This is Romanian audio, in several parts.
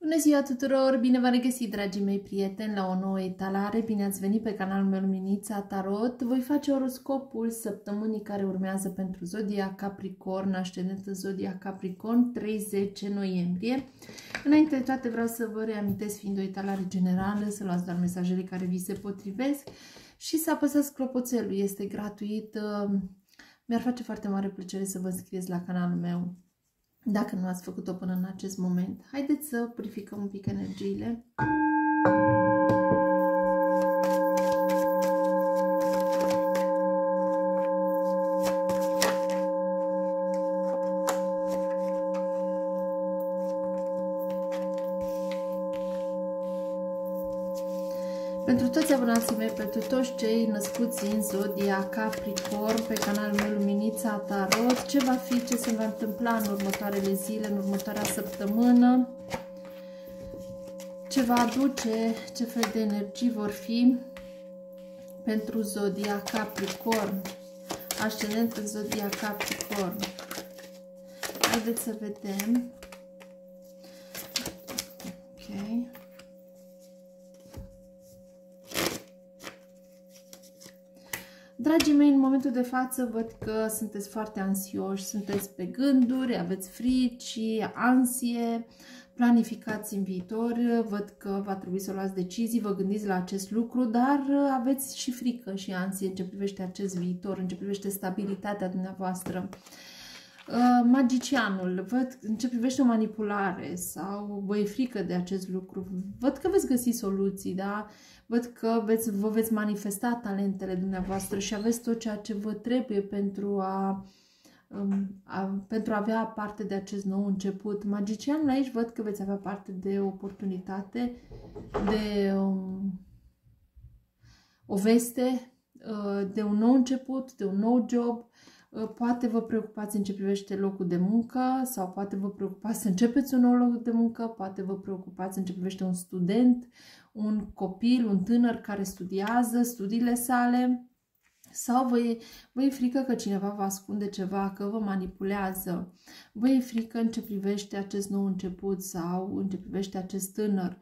Bună ziua tuturor! Bine v-am regăsit, dragii mei prieteni, la o nouă etalare. Bine ați venit pe canalul meu Luminița Tarot. Voi face oroscopul săptămânii care urmează pentru Zodia Capricorn, ascendent în Zodia Capricorn, 30 noiembrie. Înainte de toate vreau să vă reamintesc, fiind o etalare generală, să luați doar mesajele care vi se potrivesc și să apăsați clopoțelul. Este gratuit. Mi-ar face foarte mare plăcere să vă înscrieți la canalul meu, dacă nu ați făcut-o până în acest moment. Haideți să purificăm un pic energiile. Pentru toți abonații mei, pentru toți cei născuți în Zodia Capricorn, pe canalul meu Luminița Tarot, ce va fi, ce se va întâmpla în următoarele zile, în următoarea săptămână, ce va aduce, ce fel de energii vor fi pentru Zodia Capricorn, ascendent în Zodia Capricorn. Haideți să vedem. Ok. Dragii mei, în momentul de față văd că sunteți foarte anxioși, sunteți pe gânduri, aveți frici, ansie, planificați în viitor, văd că va trebui să luați decizii, vă gândiți la acest lucru, dar aveți și frică și ansie în ce privește acest viitor, în ce privește stabilitatea dumneavoastră. Magicianul, văd în ce privește o manipulare sau vă e frică de acest lucru, văd că veți găsi soluții, da? Văd că vă veți manifesta talentele dumneavoastră și aveți tot ceea ce vă trebuie pentru a avea parte de acest nou început. Magicianul, aici văd că veți avea parte de oportunitate, de o veste, de un nou început, de un nou job. Poate vă preocupați în ce privește locul de muncă sau poate vă preocupați să începeți un nou loc de muncă, poate vă preocupați în ce privește un student, un copil, un tânăr care studiază studiile sale, sau vă e frică că cineva vă ascunde ceva, că vă manipulează, vă e frică în ce privește acest nou început sau în ce privește acest tânăr.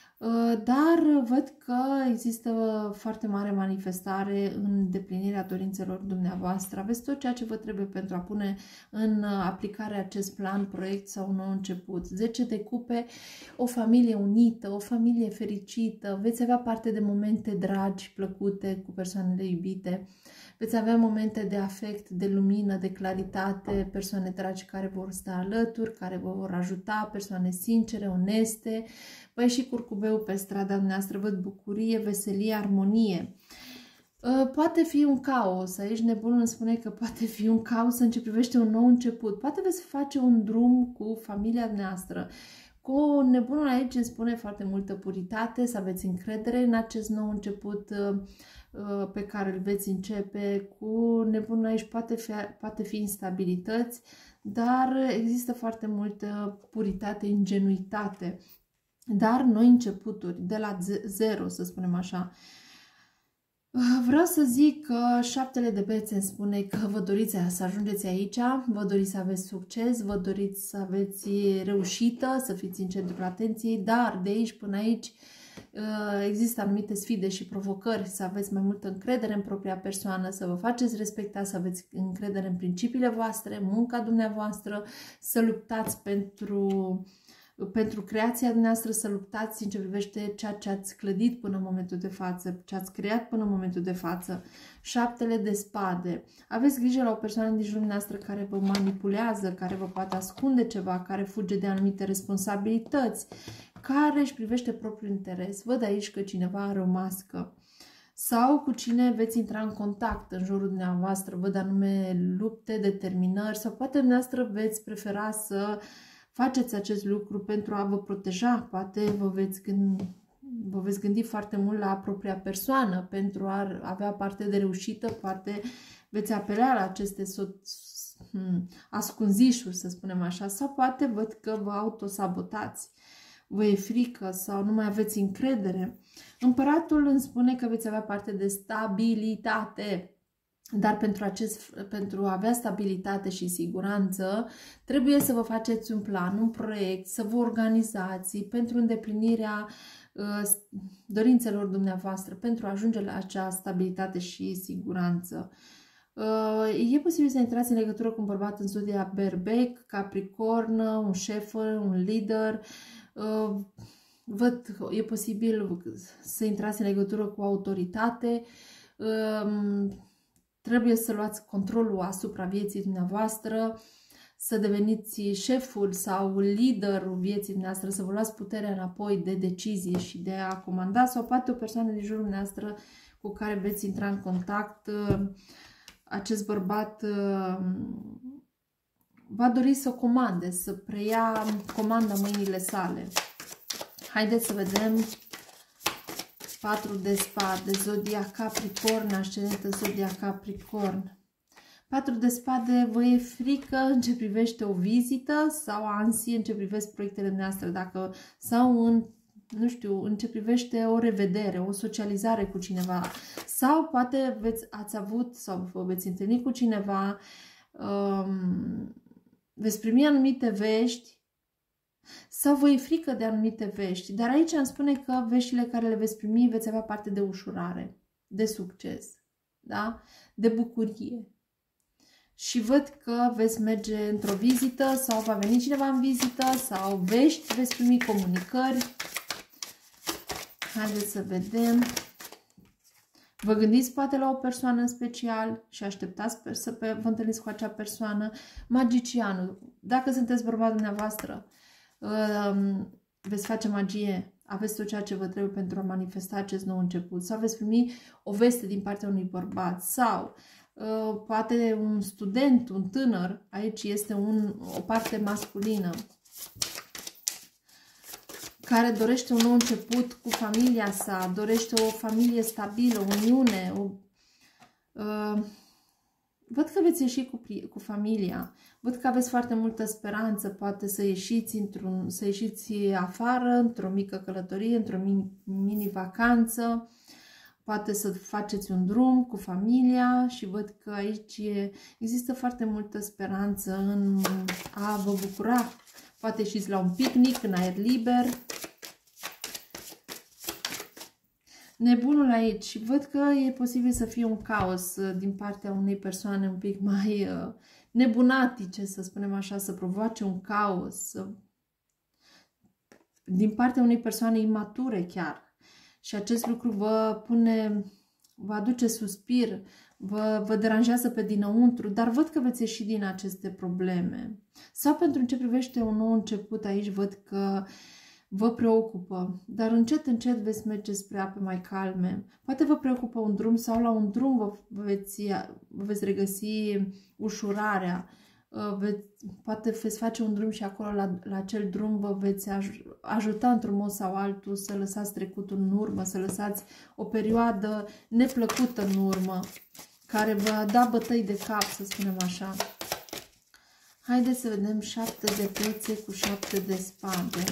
Dar văd că există foarte mare manifestare în îndeplinirea dorințelor dumneavoastră. Aveți tot ceea ce vă trebuie pentru a pune în aplicare acest plan, proiect sau un nou început. 10 de cupe, o familie unită, o familie fericită, veți avea parte de momente dragi, plăcute cu persoanele iubite. Veți avea momente de afect, de lumină, de claritate, persoane dragi care vor sta alături, care vă vor ajuta, persoane sincere, oneste. Vă ieși curcubeu pe strada noastră, văd bucurie, veselie, armonie. Poate fi un caos, aici nebunul îmi spune că poate fi un caos în ce privește un nou început. Poate veți face un drum cu familia noastră. Cu nebunul aici îmi spune foarte multă puritate, să aveți încredere în acest nou început pe care îl veți începe. Cu nebunul aici poate fi instabilități, dar există foarte multă puritate, ingenuitate. Dar noi începuturi, de la zero, să spunem așa. Vreau să zic că șaptele de bețe îmi spune că vă doriți să ajungeți aici, vă doriți să aveți succes, vă doriți să aveți reușită, să fiți în centrul atenției, dar de aici până aici există anumite sfide și provocări, să aveți mai multă încredere în propria persoană, să vă faceți respectați, să aveți încredere în principiile voastre, munca dumneavoastră, să luptați pentru creația noastră, să luptați în ce privește ceea ce ați clădit până în momentul de față, ce ați creat până în momentul de față. Șaptele de spade. Aveți grijă la o persoană din jurul noastră care vă manipulează, care vă poate ascunde ceva, care fuge de anumite responsabilități, care își privește propriul interes. Văd aici că cineva are o mască. Sau cu cine veți intra în contact în jurul dumneavoastră, văd anume lupte, determinări, sau poate dumneavoastră veți prefera să faceți acest lucru pentru a vă proteja, poate vă veți gândi foarte mult la propria persoană pentru a avea parte de reușită, poate veți apela la aceste ascunzișuri, să spunem așa, sau poate văd că vă autosabotați, vă e frică sau nu mai aveți încredere. Împăratul îmi spune că veți avea parte de stabilitate. Dar pentru a avea stabilitate și siguranță, trebuie să vă faceți un plan, un proiect, să vă organizați pentru îndeplinirea dorințelor dumneavoastră, pentru a ajunge la acea stabilitate și siguranță. E posibil să intrați în legătură cu un bărbat în zodia Berbec, Capricorn, un șef, un lider. Văd, e posibil să intrați în legătură cu autoritate. Trebuie să luați controlul asupra vieții dumneavoastră, să deveniți șeful sau liderul vieții dumneavoastră, să vă luați puterea înapoi de decizie și de a comanda, sau poate o persoană din jurul dumneavoastră cu care veți intra în contact. Acest bărbat va dori să comande, să preia comanda în mâinile sale. Haideți să vedem 4 de spade, zodia Capricorn, ascendentă zodia Capricorn. 4 de spade, vă e frică în ce privește o vizită sau ansie în ce privește proiectele noastre, sau nu știu, în ce privește o revedere, o socializare cu cineva, sau poate ați avut sau vă veți întâlni cu cineva, veți primi anumite vești sau vă e frică de anumite vești, dar aici îmi spune că veștile care le veți primi veți avea parte de ușurare, de succes, da? De bucurie. Și văd că veți merge într-o vizită sau va veni cineva în vizită sau vești, veți primi comunicări. Haideți să vedem. Vă gândiți poate la o persoană în special și așteptați să vă întâlniți cu acea persoană. Magicianul. Dacă sunteți bărbat dumneavoastră, veți face magie, aveți tot ceea ce vă trebuie pentru a manifesta acest nou început, sau veți primi o veste din partea unui bărbat, sau poate un student, un tânăr, aici este o parte masculină, care dorește un nou început cu familia sa, dorește o familie stabilă, o uniune, văd că veți ieși cu familia, văd că aveți foarte multă speranță, poate să ieșiți afară, într-o mică călătorie, într-o mini-vacanță, poate să faceți un drum cu familia și văd că aici există foarte multă speranță în a vă bucura. Poate ieșiți la un picnic în aer liber. Nebunul aici. Văd că e posibil să fie un caos din partea unei persoane un pic mai nebunatice, să spunem așa, să provoace un caos. Din partea unei persoane imature chiar. Și acest lucru vă aduce suspir, vă deranjează pe dinăuntru, dar văd că veți ieși din aceste probleme. Sau pentru ce privește un nou început, aici văd că vă preocupă, dar încet, încet veți merge spre ape mai calme. Poate vă preocupă un drum sau la un drum vă veți regăsi ușurarea. Poate veți face un drum și acolo la acel drum vă veți ajuta într-un mod sau altul să lăsați trecutul în urmă, să lăsați o perioadă neplăcută în urmă, care vă da bătăi de cap, să spunem așa. Haideți să vedem 7 de pețe cu 7 de spade.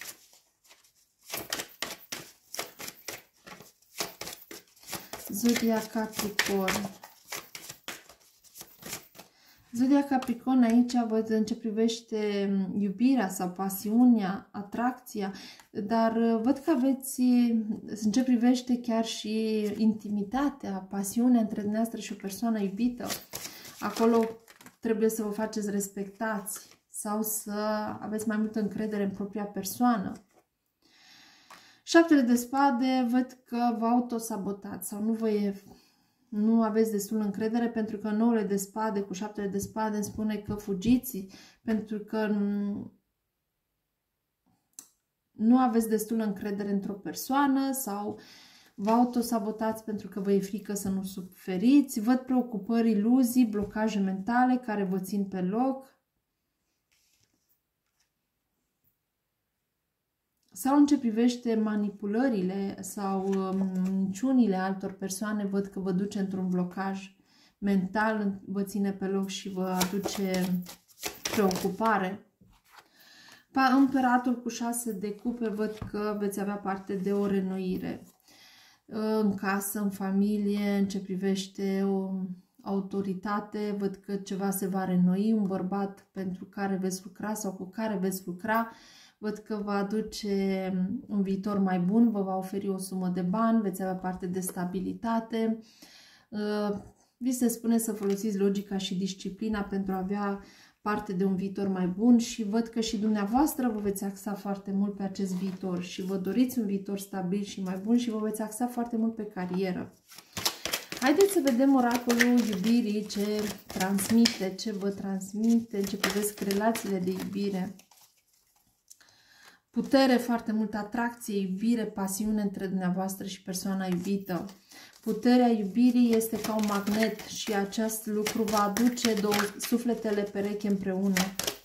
Zodia Capricorn. Zodia Capricorn aici văd în ce privește iubirea sau pasiunea, atracția, dar văd că aveți în ce privește chiar și intimitatea, pasiunea între dumneavoastră și o persoană iubită. Acolo trebuie să vă faceți respectați sau să aveți mai multă încredere în propria persoană. 7 de spade, văd că vă autosabotați sau nu aveți destul încredere, pentru că 9 de spade cu 7 de spade îmi spune că fugiți, pentru că nu aveți destul încredere într-o persoană sau vă autosabotați pentru că vă e frică să nu suferiți. Văd preocupări, iluzii, blocaje mentale care vă țin pe loc. Sau în ce privește manipulările sau minciunile altor persoane, văd că vă duce într-un blocaj mental, vă ține pe loc și vă aduce preocupare. Împăratul cu 6 de cupe, văd că veți avea parte de o reînnoire în casă, în familie, în ce privește autoritate, văd că ceva se va reînnoi, un bărbat pentru care veți lucra sau cu care veți lucra, văd că va aduce un viitor mai bun, vă va oferi o sumă de bani, veți avea parte de stabilitate. Vi se spune să folosiți logica și disciplina pentru a avea parte de un viitor mai bun și văd că și dumneavoastră vă veți axa foarte mult pe acest viitor și vă doriți un viitor stabil și mai bun și vă veți axa foarte mult pe carieră. Haideți să vedem oracolul iubirii, ce transmite, ce vă transmite, în ce privesc relațiile de iubire. Putere, foarte multă atracție, iubire, pasiune între dumneavoastră și persoana iubită. Puterea iubirii este ca un magnet și acest lucru va aduce sufletele pereche împreună.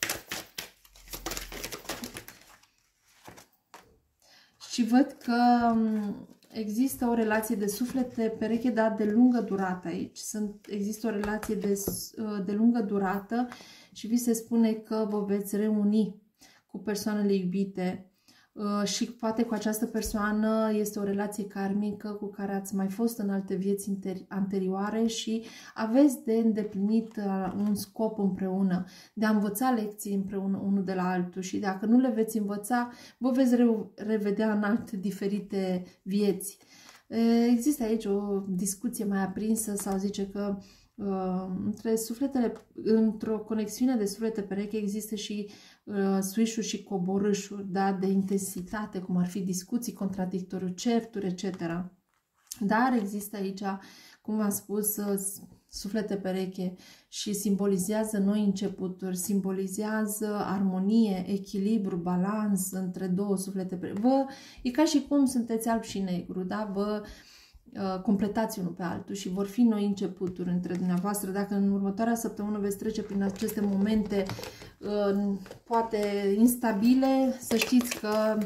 Și văd că există o relație de suflete pereche, dar de lungă durată aici. Există o relație de lungă durată și vi se spune că vă veți reuni cu persoanele iubite și poate cu această persoană este o relație karmică cu care ați mai fost în alte vieți anterioare și aveți de îndeplinit un scop împreună, de a învăța lecții împreună unul de la altul și dacă nu le veți învăța, vă veți revedea în alte diferite vieți. Există aici o discuție mai aprinsă sau zice că între sufletele, într-o conexiune de suflete pereche există și suișuri și coborâșuri, da, de intensitate, cum ar fi discuții, contradictoriu, certuri, etc. Dar există aici, cum v-am spus, suflete pereche și simbolizează noi începuturi, simbolizează armonie, echilibru, balans între două suflete pereche. E ca și cum sunteți alb și negru, da? Vă completați unul pe altul și vor fi noi începuturi între dumneavoastră. Dacă în următoarea săptămână veți trece prin aceste momente poate instabile, să știți că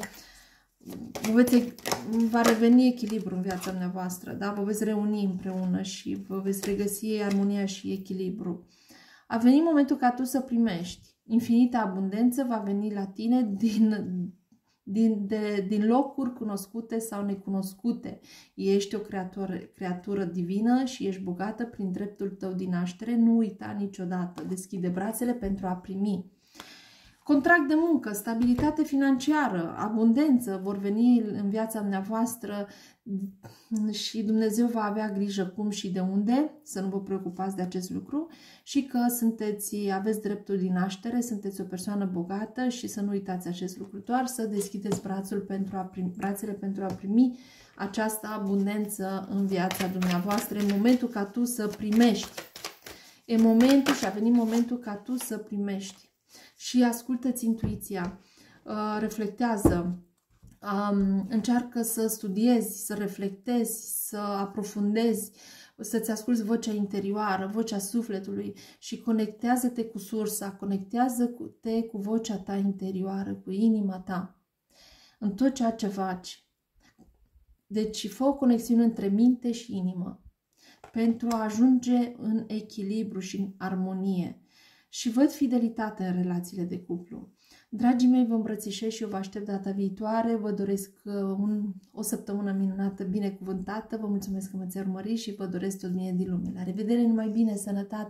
va reveni echilibru în viața dumneavoastră, da? Vă veți reuni împreună și vă veți regăsi armonia și echilibru. A venit momentul ca tu să primești. Infinită abundență va veni la tine din locuri cunoscute sau necunoscute. Ești o creatură divină și ești bogată prin dreptul tău din naștere. Nu uita niciodată. Deschide brațele pentru a primi. Contract de muncă, stabilitate financiară, abundență vor veni în viața dumneavoastră și Dumnezeu va avea grijă cum și de unde, să nu vă preocupați de acest lucru și că aveți dreptul din naștere, sunteți o persoană bogată și să nu uitați acest lucru, doar să deschideți brațele pentru a primi această abundență în viața dumneavoastră, în momentul ca tu să primești. E momentul și a venit momentul ca tu să primești. Și ascultă-ți intuiția, reflectează, încearcă să studiezi, să reflectezi, să aprofundezi, să-ți asculți vocea interioară, vocea sufletului și conectează-te cu sursa, conectează-te cu vocea ta interioară, cu inima ta, în tot ceea ce faci. Deci fă o conexiune între minte și inimă pentru a ajunge în echilibru și în armonie. Și văd fidelitate în relațiile de cuplu. Dragii mei, vă îmbrățișez și eu vă aștept data viitoare. Vă doresc o săptămână minunată, binecuvântată. Vă mulțumesc că m-ați urmărit și vă doresc tot bine din lume. La revedere, numai bine, sănătate!